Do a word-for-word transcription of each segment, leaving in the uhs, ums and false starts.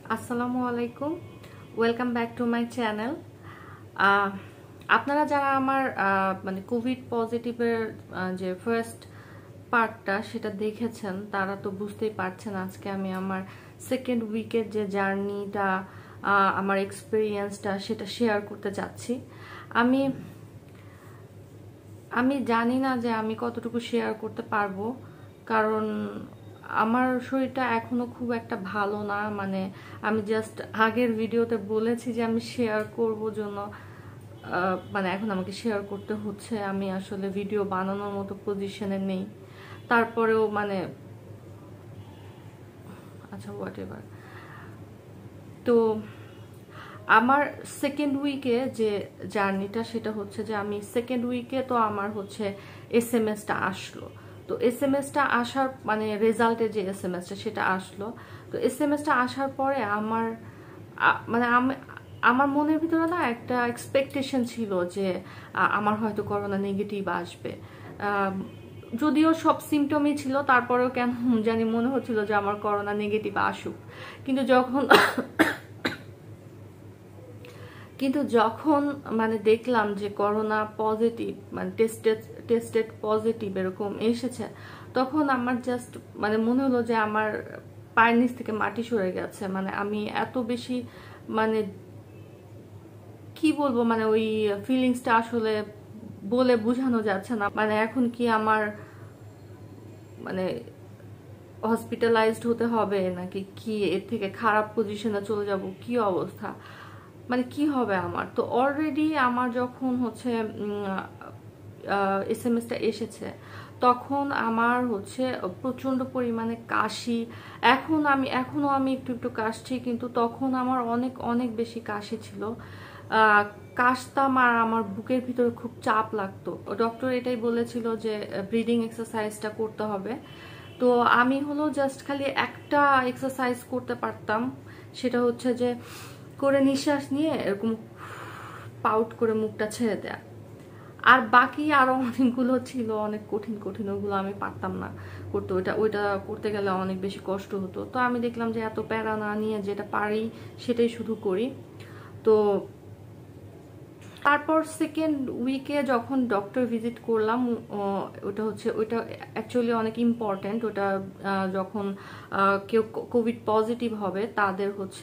আসসালামু আলাইকুম, welcome back to my channel. আপনারা যারা আমার মানে কোভিড পজিটিভের যে ফার্স্ট পার্টটা সেটা দেখেছেন তারা তো বুঝতেই পারছেন আজকে আমি আমার সেকেন্ড উইকের যে জার্নিটা, আমার এক্সপিরিয়েন্সটা সেটা শেয়ার করতে যাচ্ছি। আমি আমি জানি না যে আমি কতটুকু শেয়ার করতে পারবো, কারণ আমার শরীরটা এখনো খুব একটা ভালো না। মানে আমি জাস্ট আগের ভিডিওতে বলেছি যে আমি শেয়ার করব জন্য, মানে এখন আমাকে শেয়ার করতে হচ্ছে। আমি আসলে ভিডিও বানানোর মতো পজিশনে নেই, তারপরেও মানে আচ্ছা হোয়াট এভার। তো আমার সেকেন্ড উইকে যে জার্নিটা সেটা হচ্ছে যে আমি সেকেন্ড উইকে তো আমার হচ্ছে এস এম এসটা আসলো। তো এস এম এসটা আসার মানে রেজাল্টে যে এস এম এসটা সেটা আসলো। তো এস এম এসটা আসার পরে আমার মানে আমি আমার মনের ভিতরে না একটা এক্সপেকটেশন ছিল যে আমার হয়তো করোনা নেগেটিভ আসবে। যদিও সব সিমটমই ছিল, তারপরেও কেন জানি মনে হচ্ছিল যে আমার করোনা নেগেটিভ আসুক। কিন্তু যখন কিন্তু যখন মানে দেখলাম যে করোনা পজিটিভ, মানে টেস্টেড টেস্টেড পজিটিভ এরকম এসেছে, তখন আমার জাস্ট মানে মনে হলো যে আমার পায়ের নিচ থেকে মাটি সরে গেছে। মানে আমি এত বেশি মানে কি বলবো, মানে ওই ফিলিংসটা আসলে বলে বোঝানো যাচ্ছে না। মানে এখন কি আমার মানে হসপিটালাইজড হতে হবে নাকি কি, এর থেকে খারাপ পজিশনে চলে যাব, কি অবস্থা, মানে কি হবে আমার। তো অলরেডি আমার যখন হচ্ছে এস এম এসটা এসেছে তখন আমার হচ্ছে প্রচন্ড পরিমাণে কাশি। এখন আমি এখনো আমি একটু একটু কাশছি, কিন্তু তখন আমার অনেক অনেক বেশি কাশি ছিল। কাশতাম আর আমার বুকের ভিতরে খুব চাপ লাগতো। ডক্টর এটাই বলেছিল যে ব্রিদিং এক্সারসাইজটা করতে হবে। তো আমি হলো জাস্ট খালি একটা এক্সারসাইজ করতে পারতাম, সেটা হচ্ছে যে করে নিঃশ্বাস নিয়ে এরকম পাউট করে মুখটা ছেড়ে দেয়া। আর বাকি আরো অনেকগুলো ছিল, অনেক কঠিন কঠিন, ওগুলো আমি পারতাম না করতে। ওইটা ওইটা করতে গেলে অনেক বেশি কষ্ট হতো। তো আমি দেখলাম যে এত প্যারা না নিয়ে যেটা পারি সেটাই শুধু করি। তো তারপর সেকেন্ড উইকে যখন ডক্টর ভিজিট করলাম, ওটা হচ্ছে ওইটা অ্যাকচুয়ালি অনেক ইম্পর্ট্যান্ট। ওটা যখন কেউ কোভিড পজিটিভ হবে তাদের হচ্ছে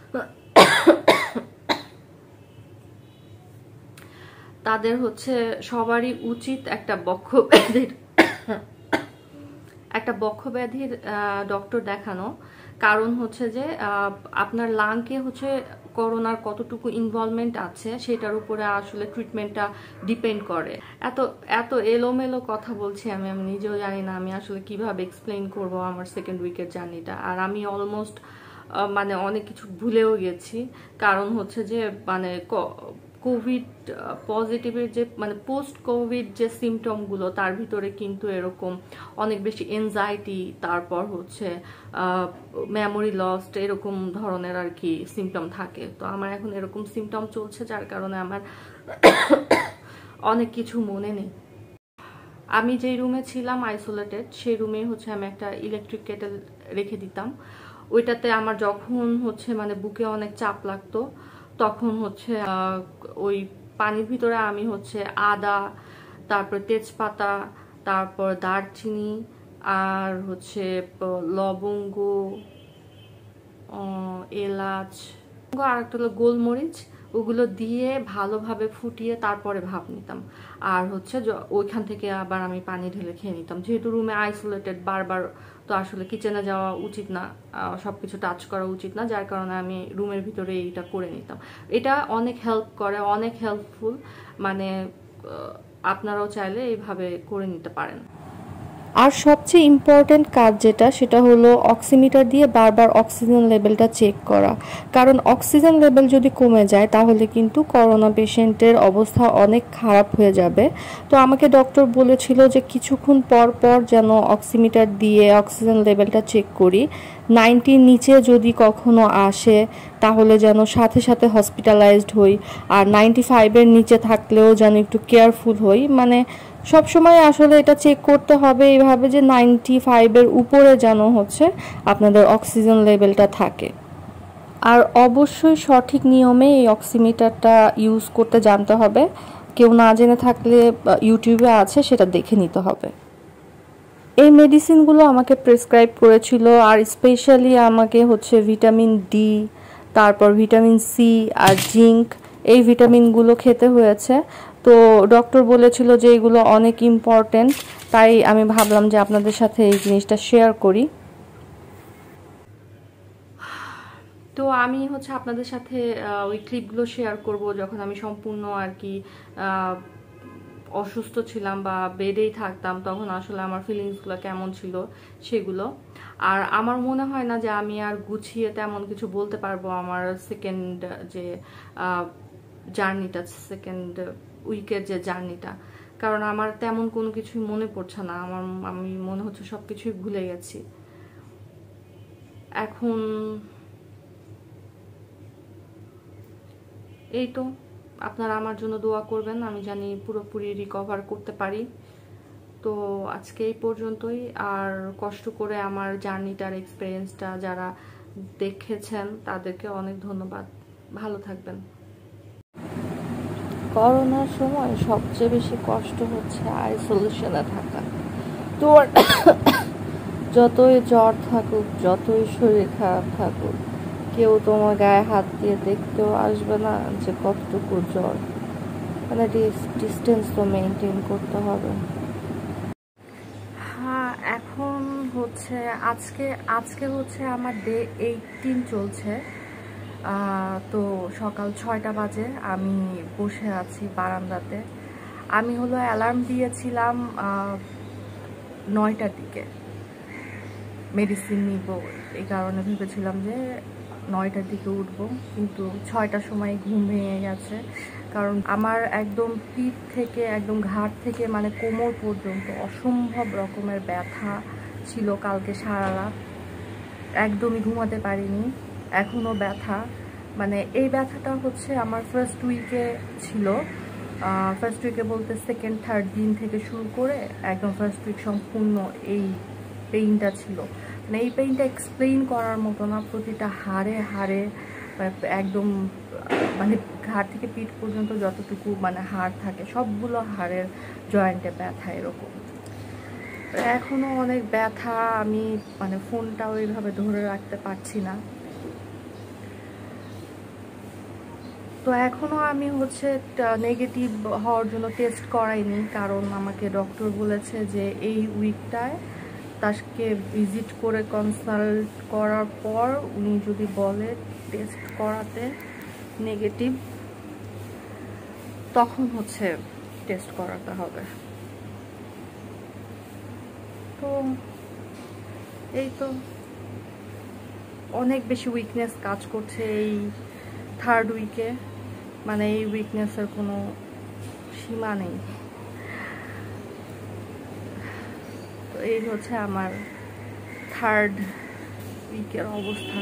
তাদের হচ্ছে সবারই উচিত একটা বক্ষব্যাধির একটা বক্ষব্যাধির ডক্টর দেখানো। কারণ হচ্ছে যে আপনার লাংকে হচ্ছে করোনার কতটুকু ইনভলভমেন্ট আছে সেটার উপরে আসলে ট্রিটমেন্টটা ডিপেন্ড করে। এত এত এলোমেলো কথা বলছি আমি আমি নিজেও জানি না আমি আসলে কিভাবে এক্সপ্লেইন করব আমার সেকেন্ড উইকের জার্নিটা। আর আমি অলমোস্ট মানে অনেক কিছু ভুলেও গেছি, কারণ হচ্ছে যে মানে কোভিড পজিটিভের যে মানে পোস্ট কোভিড যে সিমটমগুলো তার ভিতরে কিন্তু এরকম অনেক বেশি এনজাইটি, তারপর হচ্ছে মেমোরি লস্ট, এরকম ধরনের আর কি সিমটম থাকে। তো আমার এখন এরকম সিমটম চলছে, যার কারণে আমার অনেক কিছু মনে নেই। আমি যেই রুমে ছিলাম আইসোলেটেড, সেই রুমে হচ্ছে আমি একটা ইলেকট্রিক কেটেল রেখে দিতাম। ওইটাতে আমার যখন হচ্ছে মানে বুকে অনেক চাপ লাগতো তখন হচ্ছে ওই পানির ভিতরে আমি হচ্ছে আদা, তারপর তেজপাতা, তারপর দারচিনি আর হচ্ছে লবঙ্গ, এলাচ আর একটা হলো গোলমরিচ, ওগুলো দিয়ে ভালোভাবে ফুটিয়ে তারপরে ভাপ নিতাম। আর হচ্ছে ওইখান থেকে আবার আমি পানি ঢেলে খেয়ে নিতাম। যেহেতু রুমে আইসোলেটেড, বারবার তো আসলে কিচেনে যাওয়া উচিত না, সবকিছু টাচ করা উচিত না, যার কারণে আমি রুমের ভিতরে এইটা করে নিতাম। এটা অনেক হেল্প করে, অনেক হেল্পফুল। মানে আপনারাও চাইলে এইভাবে করে নিতে পারেন। আর সবচেয়ে ইম্পর্টেন্ট কাজ যেটা, সেটা হলো অক্সিমিটার দিয়ে বারবার অক্সিজেন লেভেলটা চেক করা। কারণ অক্সিজেন লেভেল যদি কমে যায় তাহলে কিন্তু করোনা পেশেন্টের অবস্থা অনেক খারাপ হয়ে যাবে। তো আমাকে ডক্টর বলেছিল যে কিছুক্ষণ পর পর যেন অক্সিমিটার দিয়ে অক্সিজেন লেভেলটা চেক করি। নাইনটির নিচে যদি কখনো আসে তাহলে যেন সাথে সাথে হসপিটালাইজড হই, আর নাইনটি ফাইভের নিচে থাকলেও যেন একটু কেয়ারফুল হই। মানে সবসময় আসলে এটা চেক করতে হবে এইভাবে যে নাইনটি ফাইভের উপরে যেন হচ্ছে আপনাদের অক্সিজেন লেভেলটা থাকে। আর অবশ্যই সঠিক নিয়মে এই অক্সিমিটারটা ইউজ করতে জানতে হবে। কেউ না জেনে থাকলে ইউটিউবে আছে, সেটা দেখে নিতে হবে। এই মেডিসিনগুলো আমাকে প্রেসক্রাইব করেছিল, আর স্পেশালি আমাকে হচ্ছে ভিটামিন ডি, তারপর ভিটামিন সি আর জিঙ্ক, এই ভিটামিনগুলো খেতে হয়েছে। তো ডক্টর বলেছিল যে এগুলো অনেক ইম্পর্টেন্ট, তাই আমি ভাবলাম যে আপনাদের সাথে এই জিনিসটা শেয়ার করি। তো আমি হচ্ছে আপনাদের সাথে ওই ক্লিপগুলো শেয়ার করব যখন আমি সম্পূর্ণ আর কি অসুস্থ ছিলাম বা বেডেই থাকতাম, তখন আসলে আমার ফিলিংসগুলো কেমন ছিল সেগুলো। আর আমার মনে হয় না যে আমি আর গুছিয়ে তেমন কিছু বলতে পারবো আমার সেকেন্ড যে জার্নিটা, সেকেন্ড উইকের যে জার্নিটা, কারণ আমার তেমন কোনো কিছুই মনে পড়ছে না। আমার আমি মনে হচ্ছে সব কিছুই ভুলে গেছি এখন। এই তো, আপনারা আমার জন্য দোয়া করবেন, আমি জানি পুরোপুরি রিকভার করতে পারি। তো আজকে এই পর্যন্তই। আর কষ্ট করে আমার জার্নিটার এক্সপিরিয়েন্সটা যারা দেখেছেন তাদেরকে অনেক ধন্যবাদ। ভালো থাকবেন। করোনার সময় সবচেয়ে বেশি কষ্ট হচ্ছে আইসোলেশনে থাকা। তো যতই জ্বর থাকুক, যতই শরীর খারাপ থাকুক, কেউ তোমার গায়ে হাত দিয়ে দেখতেও আসবে না যে কতটুকু জ্বর। মানে ডিস্টেন্স তো মেনটেন করতে হবে। হ্যাঁ, এখন হচ্ছে আজকে আজকে হচ্ছে আমার ডে এইটিন চলছে। তো সকাল ছয়টা বাজে, আমি বসে আছি বারান্দাতে। আমি হলো অ্যালার্ম দিয়েছিলাম নয়টার দিকে, মেডিসিন নিব এই কারণে ভেবেছিলাম যে নয়টার দিকে উঠবো, কিন্তু ছয়টার সময় ঘুম ভেঙে গেছে। কারণ আমার একদম পিঠ থেকে একদম ঘাট থেকে মানে কোমর পর্যন্ত অসম্ভব রকমের ব্যথা ছিল কালকে সারা রাত, একদমই ঘুমাতে পারিনি, এখনও ব্যথা। মানে এই ব্যথাটা হচ্ছে আমার ফার্স্ট উইকে ছিল। ফার্স্ট উইকে বলতে সেকেন্ড থার্ড দিন থেকে শুরু করে একদম ফার্স্ট উইক সম্পূর্ণ এই পেইনটা ছিল। মানে এই পেইনটা এক্সপ্লেইন করার মতো না, প্রতিটা হাড়ে হাড়ে একদম মানে ঘাড় থেকে পিঠ পর্যন্ত যতটুকু মানে হাড় থাকে সবগুলো হাড়ের জয়েন্টে ব্যথা এরকম। এখনও অনেক ব্যথা, আমি মানে ফোনটা ওইভাবে ধরে রাখতে পারছি না। তো এখনও আমি হচ্ছে নেগেটিভ হওয়ার জন্য টেস্ট করাইনি, কারণ আমাকে ডক্টর বলেছে যে এই উইকটায় তাকে ভিজিট করে কনসাল্ট করার পর উনি যদি বলে টেস্ট করাতে নেগেটিভ, তখন হচ্ছে টেস্ট করাতে হবে। তো এই তো, অনেক বেশি উইকনেস কাজ করছে এই থার্ড উইকে, মানে এই উইকনেসের কোনো সীমা নেই। তো এই হচ্ছে আমার থার্ড উইকের অবস্থা।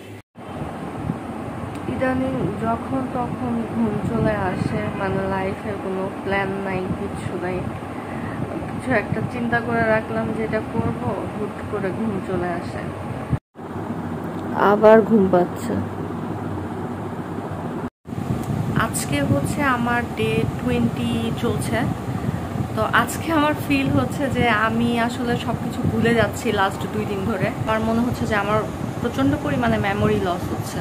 ইদানিং যখন তখন ঘুম চলে আসে, মানে লাইফের কোনো প্ল্যান নাই, কিছু নাই, কিছু একটা চিন্তা করে রাখলাম যেটা করবো, হুট করে ঘুম চলে আসে, আবার ঘুম পাচ্ছে। আজকে হচ্ছে আমার ডে টোয়েন্টি চলছে। তো আজকে আমার ফিল হচ্ছে যে আমি আসলে সবকিছু ভুলে যাচ্ছি লাস্ট দুই দিন ধরে। আমার মনে হচ্ছে যে আমার প্রচন্ড পরিমাণে মেমোরি লস হচ্ছে।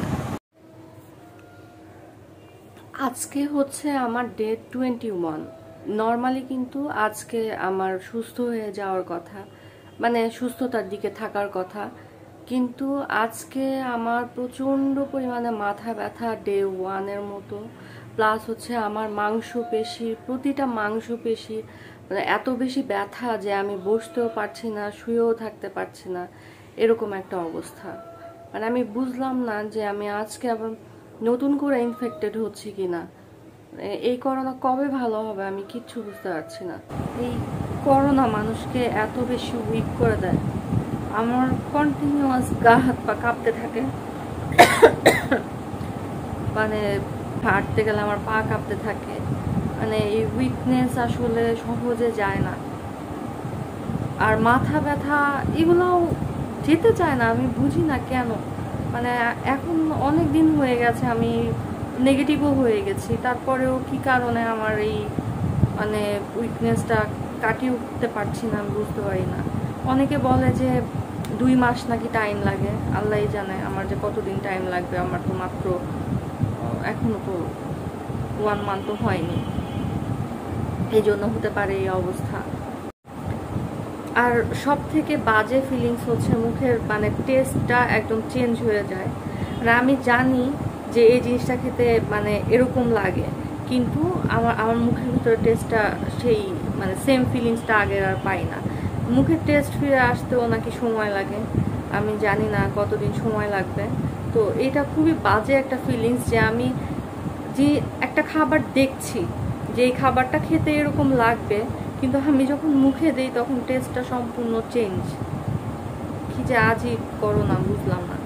আজকে হচ্ছে আমার ডে টোয়েন্টি ওয়ান। নর্মালি কিন্তু আজকে আমার সুস্থ হয়ে যাওয়ার কথা, মানে সুস্থতার দিকে থাকার কথা, কিন্তু আজকে আমার প্রচণ্ড পরিমাণে মাথা ব্যথা ডে ওয়ানের মতো, প্লাস হচ্ছে আমার মাংসপেশি, প্রতিটা মাংসপেশি মানে এত বেশি ব্যথা যে আমি বসতেও পারছি না, শুয়েও থাকতে পারছি না, এরকম একটা অবস্থা। মানে আমি বুঝলাম না যে আমি আজকে আবার নতুন করে ইনফেক্টেড হচ্ছি কিনা, এই করোনা কবে ভালো হবে আমি কিচ্ছু বুঝতে পারছি না। এই করোনা মানুষকে এত বেশি উইক করে দেয়। আমার কন্টিনিউয়াস গা হাত পা কাঁপতে থাকে, মানে হাঁটতে গেলে আমার পা কাঁপতে থাকে। মানে এই উইকনেস আসলে সহজে যায় না। আর মাথা ব্যথা এগুলোও যেতে চায় না, আমি বুঝি না কেন। মানে এখন অনেক দিন হয়ে গেছে, আমি নেগেটিভও হয়ে গেছি, তারপরেও কি কারণে আমার এই মানে উইকনেসটা কাটিয়ে উঠতে পারছি না, আমি বুঝতে পারি না। অনেকে বলে যে দুই মাস নাকি টাইম লাগে, আল্লাহই জানে আমার যে কতদিন টাইম লাগবে। আমার তো মাত্র এখনো তো ওয়ান মান্থ তো হয়নি, এই জন্য হতে পারে এই অবস্থা। আর সব থেকে বাজে ফিলিংস হচ্ছে মুখের মানে টেস্টটা একদম চেঞ্জ হয়ে যায়। আর আমি জানি যে এই জিনিসটা খেতে মানে এরকম লাগে, কিন্তু আমার আমার মুখের ভিতরে টেস্টটা সেই মানে সেম ফিলিংসটা আগের আর পাই না। মুখের টেস্ট ফিরে আসতেও নাকি সময় লাগে, আমি জানি না কতদিন সময় লাগবে। তো এটা খুবই বাজে একটা ফিলিংস যে আমি যে একটা খাবার দেখছি যে এই খাবারটা খেতে এরকম লাগবে, কিন্তু আমি যখন মুখে দিই তখন টেস্টটা সম্পূর্ণ চেঞ্জ। কি যে আজই করো না, বুঝলাম না।